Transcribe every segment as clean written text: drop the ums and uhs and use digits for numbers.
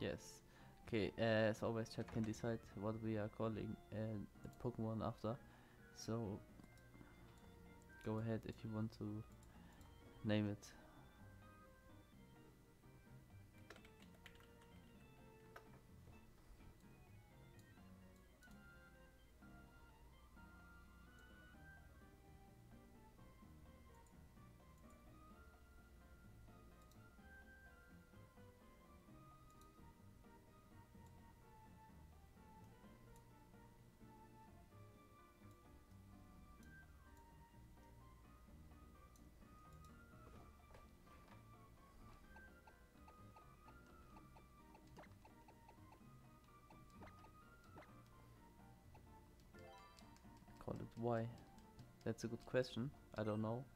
Yes. Okay, as always, chat can decide what we are calling a Pokemon after. So go ahead if you want to name it. Call it why? That's a good question. I don't know.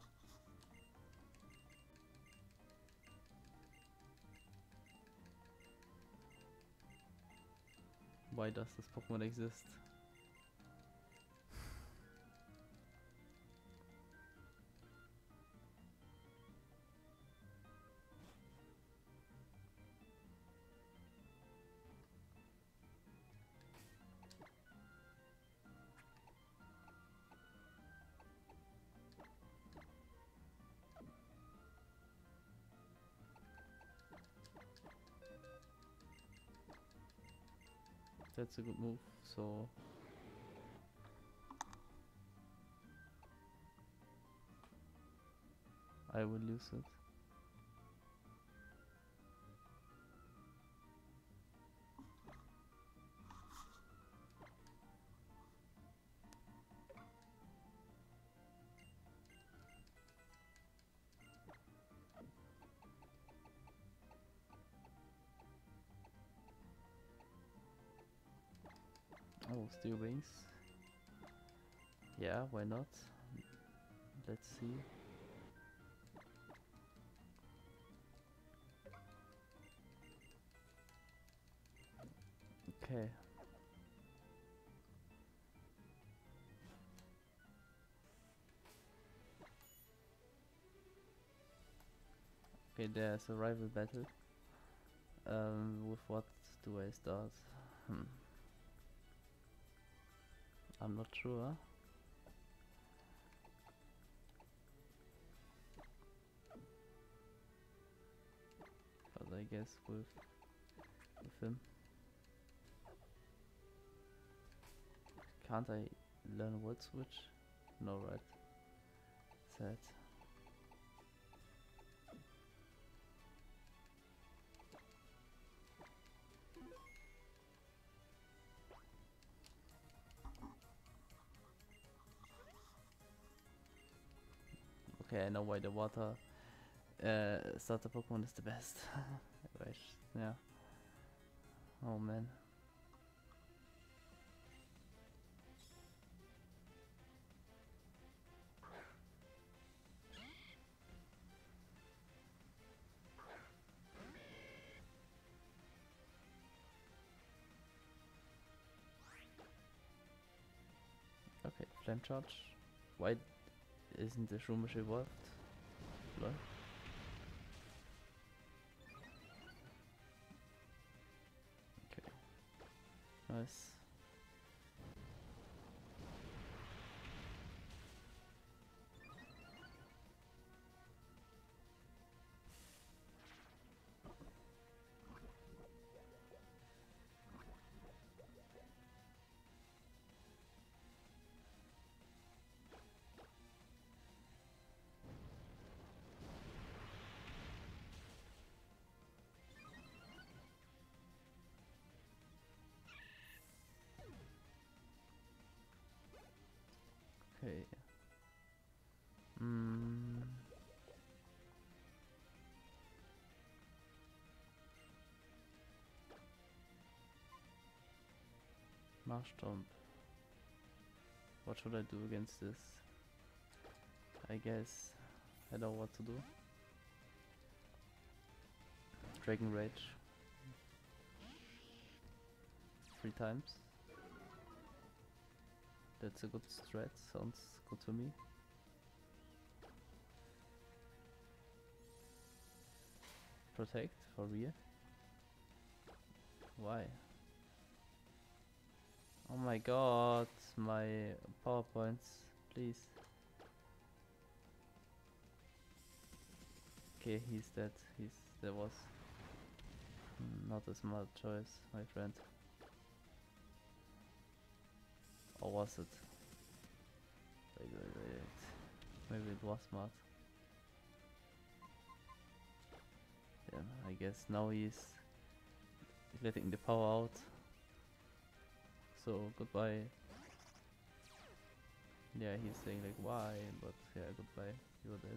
Why does this Pokemon exist? That's a good move. So I will use it. Oh, Steel Wings. Yeah, why not? Let's see. Okay. Okay, there's a rival battle. With what do I start? I'm not sure. But I guess with him. Can't I learn Volt Switch? No, right. Sad. Okay, I know why the water starter Pokemon is the best. Right, yeah. Oh man. Okay, Flame Charge. Why isn't the Shroomish evolved? Lol. Okay. Nice. Okay. Mm. Marshtomp. What should I do against this? I guess I know what to do. Dragon Rage. 3 times. That's a good strat, sounds good to me. Protect for real. Why? Oh my god, my PowerPoints, please. Okay, he's dead. That was not a smart choice, my friend. Or was it? Wait. Maybe it was smart. Yeah, I guess now he's letting the power out. So goodbye. Yeah, he's saying like why, but yeah, goodbye. You're dead.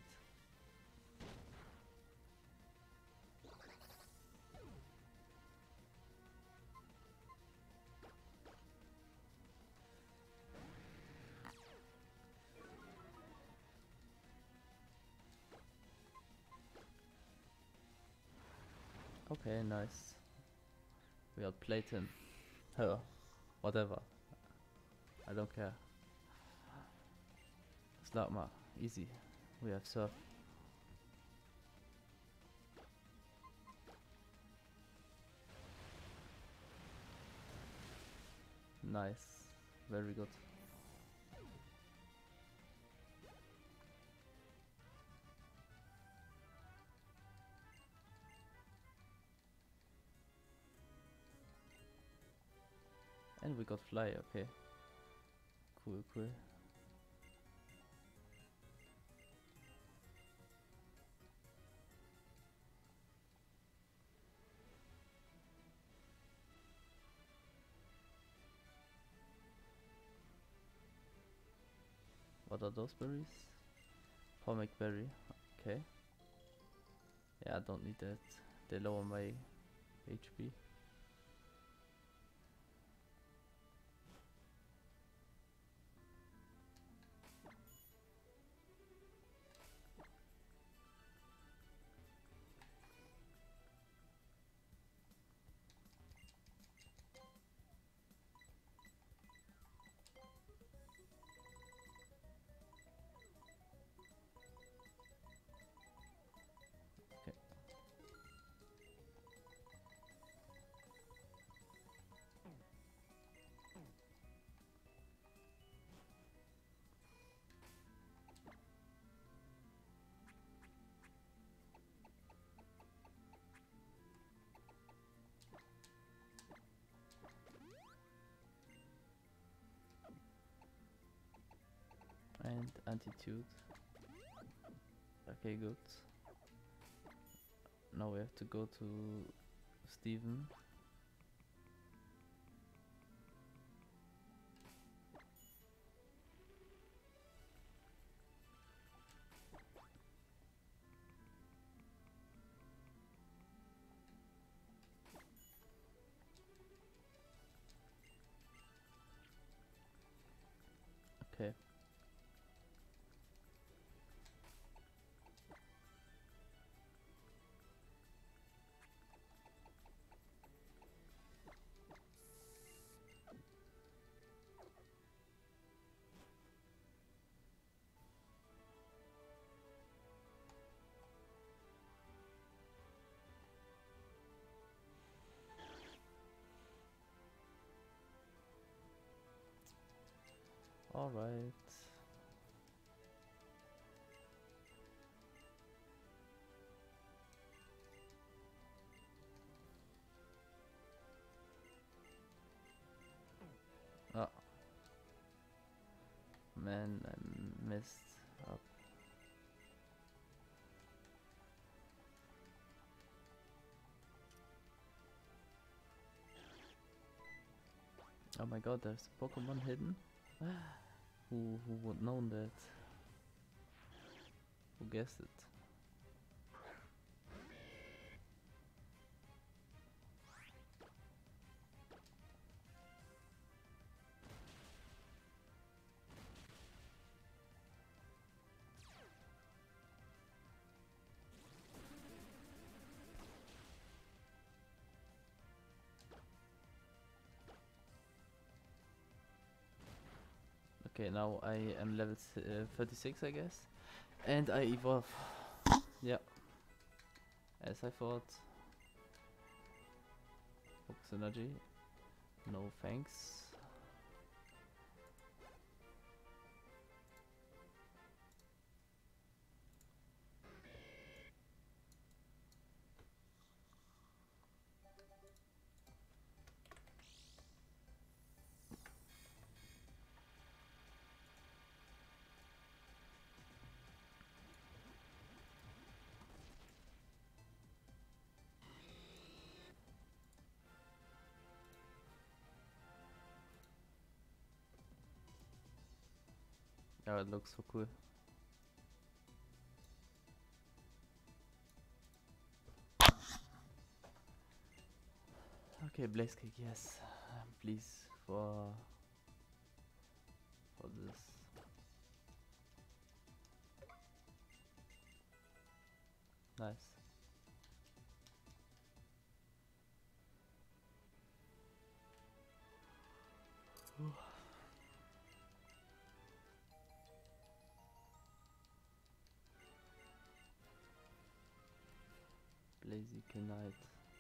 Okay, nice. We outplayed him. Her. Whatever. I don't care. Slagma. Easy. We have surf. Nice. Very good. And we got fly, okay. Cool. What are those berries? Pomic berry. Okay. Yeah, I don't need that. They lower my HP. Okay. And attitude. Okay, good. Now we have to go to Steven. Okay. Alright. Oh. Man, I messed up. Oh my god, there's a Pokemon hidden? Who would known that? Who guessed it? Okay, now I am level 36, I guess. And I evolve. Yeah. As I thought. Focus energy. No thanks. Yeah, it looks so cool. Okay, Blaze Kick, yes. Please, for this. Nice. Blaziken Knight.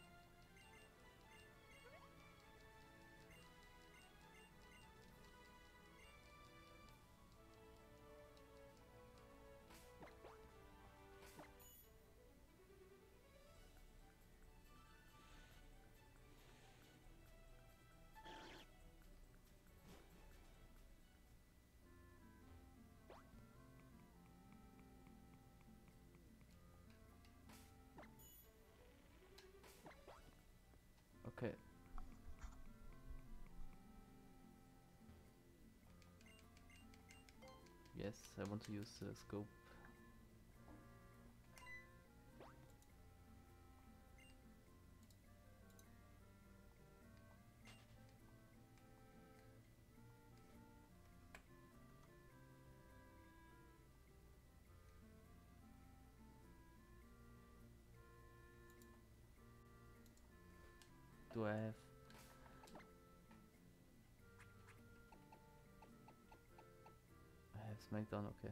Okay. Yes, I want to use the scope. Do I have... I have Smackdown, okay.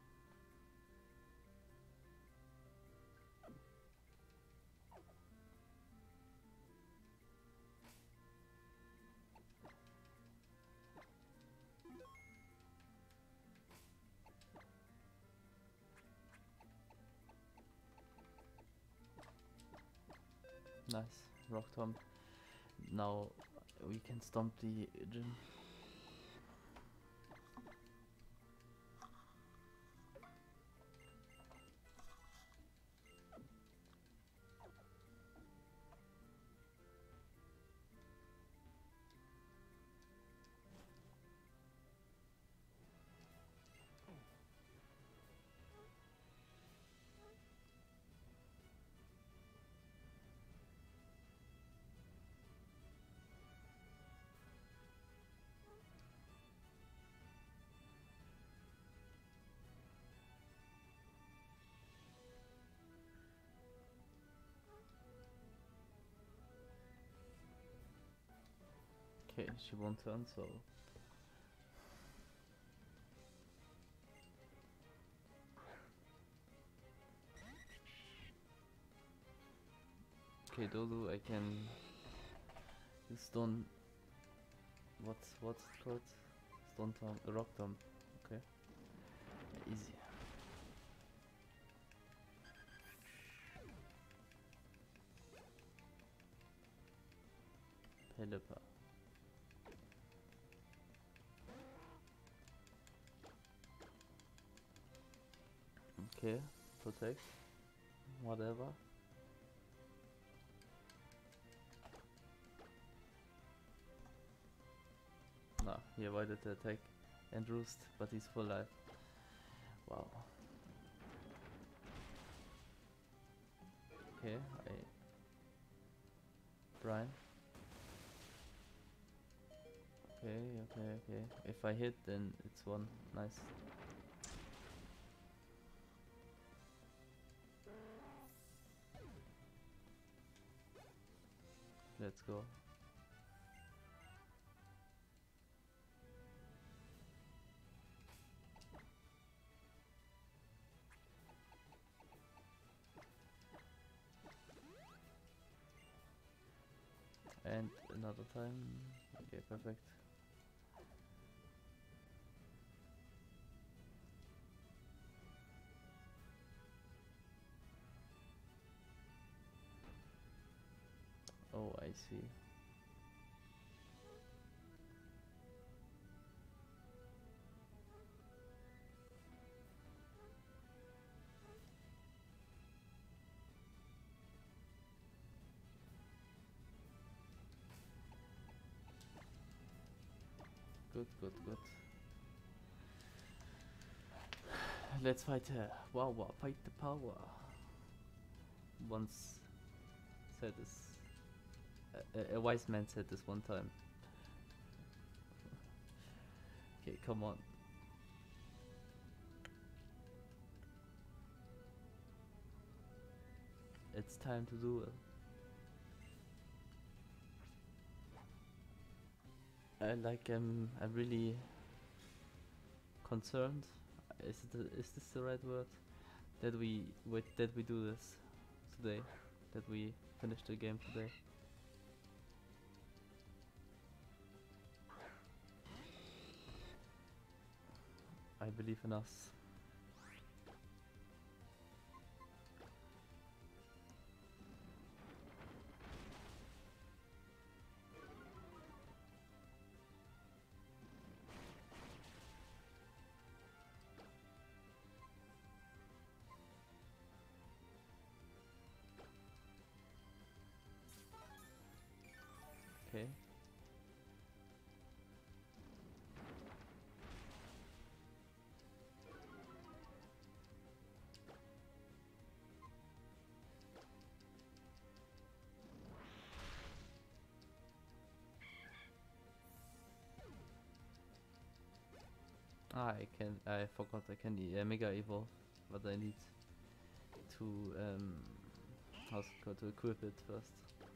Nice. Rock Tomb. Now we can stomp the gym. Okay, she won't turn, so... Okay, Dodo, I can... use Stone... what's it called? Stone Tomb, Rock Tomb. Okay. Easy. Pelipper. Okay, protect. Whatever. Nah, he avoided the attack and roost, but he's full life. Wow. Okay, Brian. Okay. If I hit, then it's one. Nice. Let's go. And another time. Okay, perfect. Oh, I see. Good, good, good. Let's fight her. Wow, wow, fight the power. Once said this. A wise man said this one time. Okay, come on. It's time to do it. I'm really concerned. Is this the right word? That we do this today. That we finish the game today. I believe in us. Okay. I forgot I can mega evolve, but I need to how's it called, to equip it first.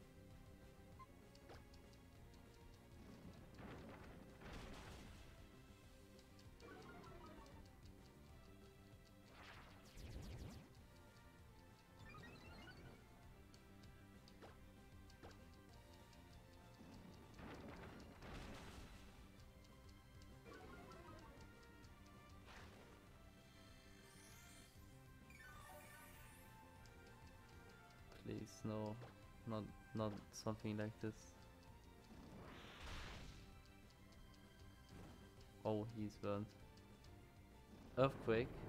Please, no, not something like this. Oh, he's burned. Earthquake.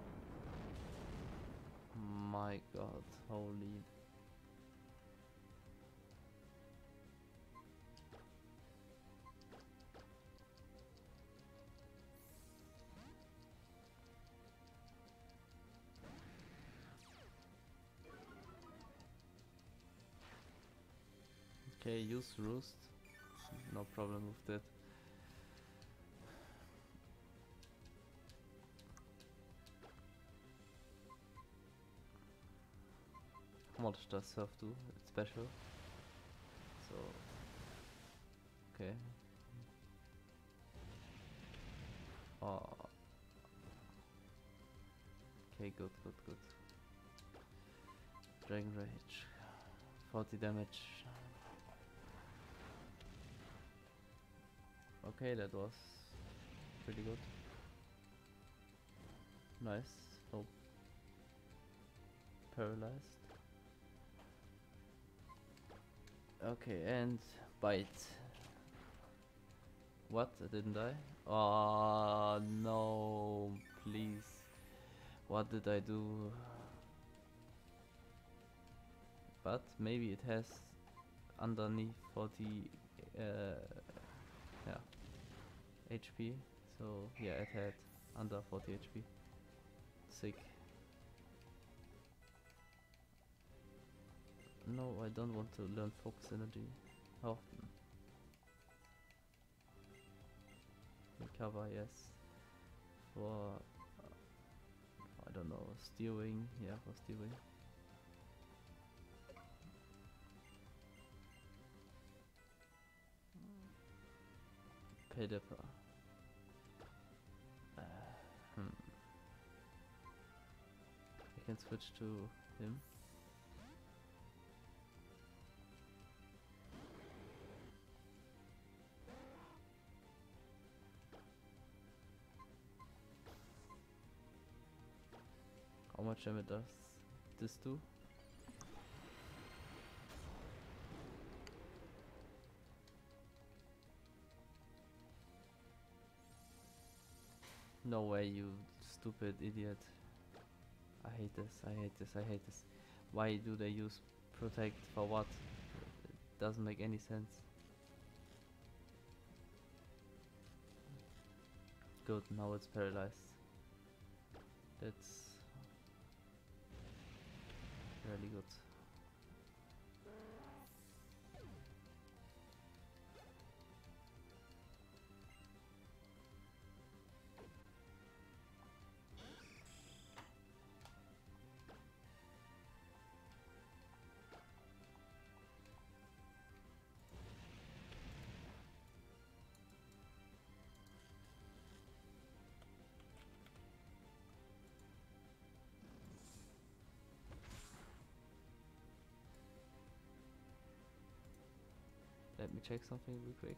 My god, holy. Okay, use roost. No problem with that. How much does surf do? It's special. So okay. Oh. Okay, good, good, good. Dragon Rage. 40 damage. Okay, that was pretty good. Nice. Oh. Paralyzed. Okay, and bite. What? I didn't die? Oh no, please. What did I do? But maybe it has underneath 40 yeah, HP. So yeah, it had under 40 HP. Sick. No, I don't want to learn focus energy. How often? Recover, yes. For I don't know, steering. Yeah, for steering. Pedipper. I can switch to him. much damage does this do? No way, you stupid idiot. I hate this, I hate this, I hate this. Why do they use protect for what? It doesn't make any sense. Good, now it's paralyzed. That's really good. Let me check something real quick.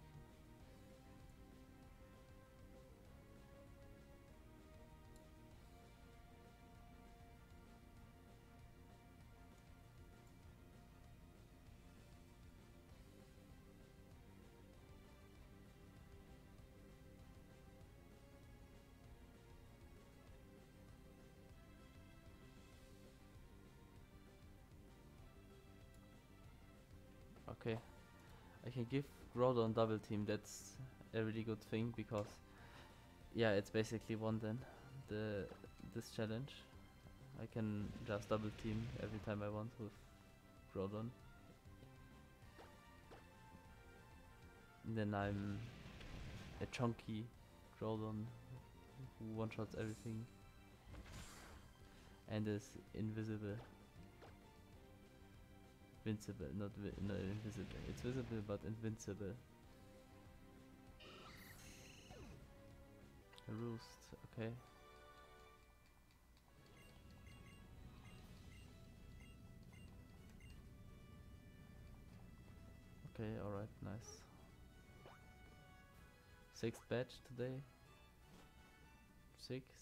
Okay, I can give Groudon double team. That's a really good thing because yeah, it's basically won then this challenge. I can just double team every time I want with Groudon. And then I'm a chunky Groudon who one-shots everything and is invisible. Invincible, not no, invisible. It's visible but invincible. A roost, okay. Okay, alright, nice. 6th batch today. Sick.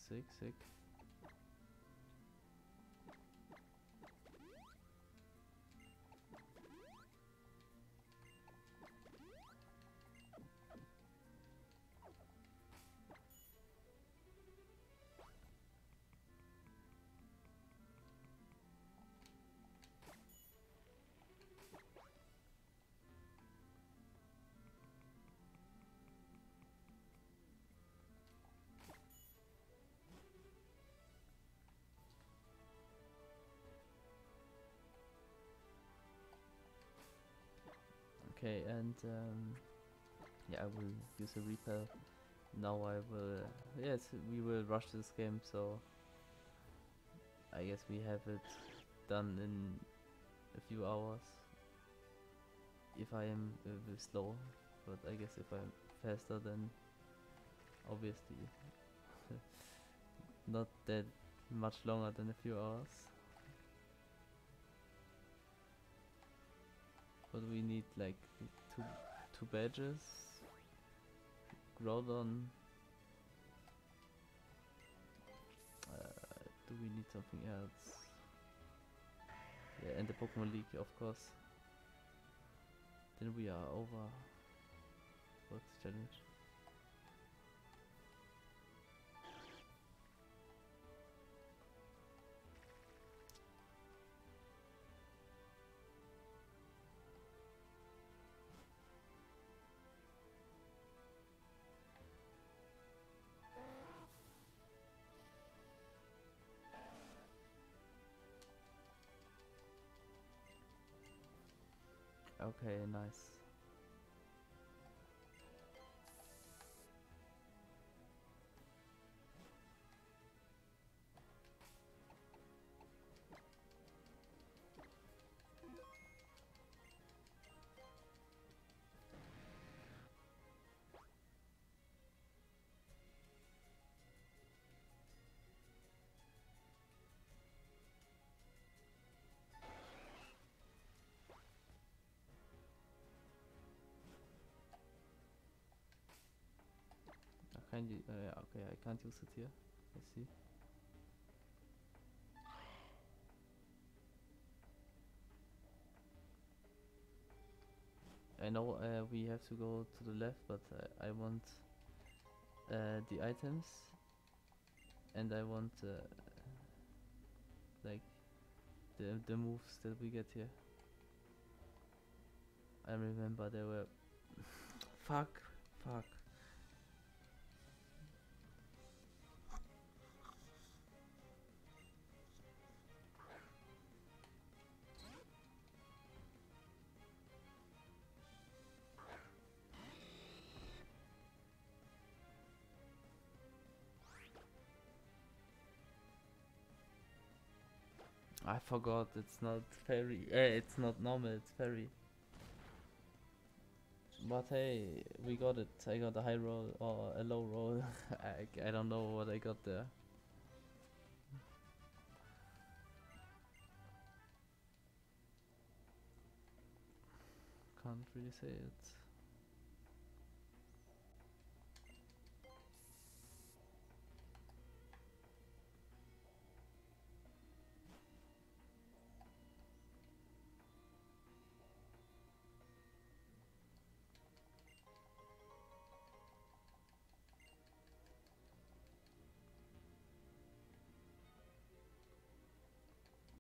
Okay, and yeah, I will use a repel. Now I will, yes, we will rush this game, so I guess we have it done in a few hours. If I am slow, but I guess if I'm faster, then obviously not that much longer than a few hours. But we need like two badges. Groudon. Do we need something else? Yeah, and the Pokemon League, of course. Then we are over. What's the challenge? Okay, nice. I can't okay, I can't use it here. I see. I know we have to go to the left, but I want the items, and I want like the moves that we get here. I remember there were fuck. I forgot, it's not fairy. It's not normal, it's fairy. But hey, we got it. I got a high roll or a low roll. I don't know what I got there. Can't really say it.